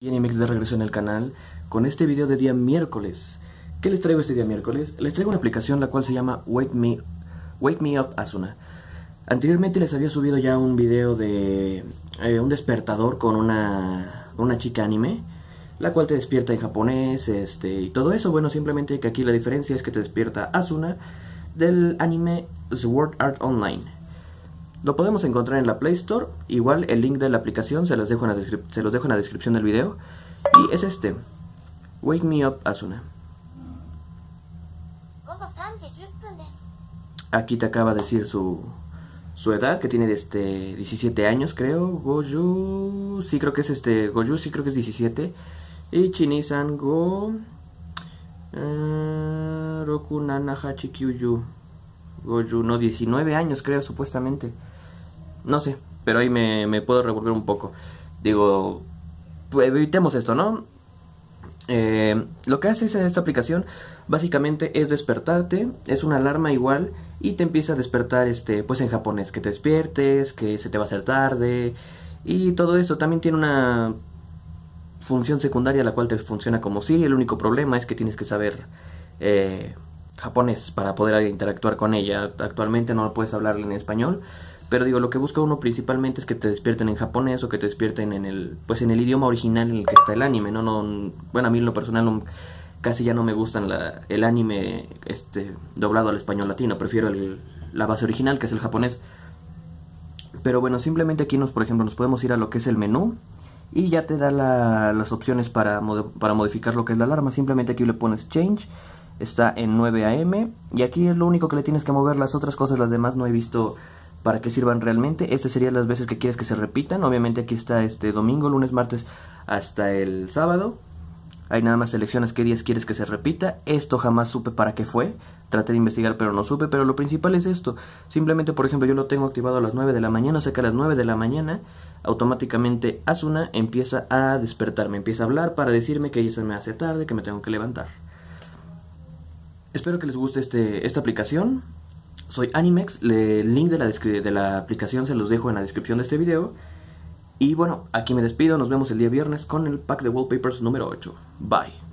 Y Animex de regreso en el canal con este video de día miércoles. ¿Qué les traigo este día miércoles? Les traigo una aplicación la cual se llama Wake Me Up Asuna. Anteriormente les había subido ya un video de un despertador con una chica anime, la cual te despierta en japonés y todo eso. Bueno, simplemente que aquí la diferencia es que te despierta Asuna del anime Sword Art Online. Lo podemos encontrar en la Play Store. Igual el link de la aplicación se los dejo en la descripción del video. Y es este, Wake Me Up Asuna. Aquí te acaba de decir su edad, que tiene 17 años, creo. Goju, sí creo que es Goju, sí creo que es 17. Y Chini-san go Roku Nana Hachi Kyuju. Goju, no, 19 años creo, supuestamente. No sé, pero ahí me puedo revolver un poco. Digo, pues evitemos esto, ¿no? Lo que hace esta aplicación básicamente es despertarte. Es una alarma igual y te empieza a despertar pues en japonés, que te despiertes, que se te va a hacer tarde y todo eso. También tiene una función secundaria la cual te funciona como Siri. El único problema es que tienes que saber japonés para poder interactuar con ella. Actualmente no puedes hablarle en español, pero digo, lo que busca uno principalmente es que te despierten en japonés o que te despierten en el idioma original en el que está el anime, ¿no? Bueno, a mí en lo personal casi ya no me gustan el anime doblado al español latino. Prefiero la base original, que es el japonés. Pero bueno, simplemente aquí por ejemplo nos podemos ir a lo que es el menú y ya te da las opciones para modificar lo que es la alarma. Simplemente aquí le pones change. Está en 9 AM y aquí es lo único que le tienes que mover. Las otras cosas, las demás no he visto para qué sirvan realmente. Serían las veces que quieres que se repitan. Obviamente aquí está domingo, lunes, martes hasta el sábado. Ahí nada más seleccionas qué días quieres que se repita. Esto jamás supe para qué fue. Traté de investigar pero no supe. Pero lo principal es esto. Simplemente, por ejemplo, yo lo tengo activado a las 9 de la mañana. O sea que a las 9 de la mañana automáticamente Asuna empieza a despertarme. Empieza a hablar para decirme que ya se me hace tarde, que me tengo que levantar. Espero que les guste esta aplicación. Soy Animex. El link de la aplicación se los dejo en la descripción de este video. Y bueno, aquí me despido. Nos vemos el día viernes con el pack de wallpapers número 8. Bye.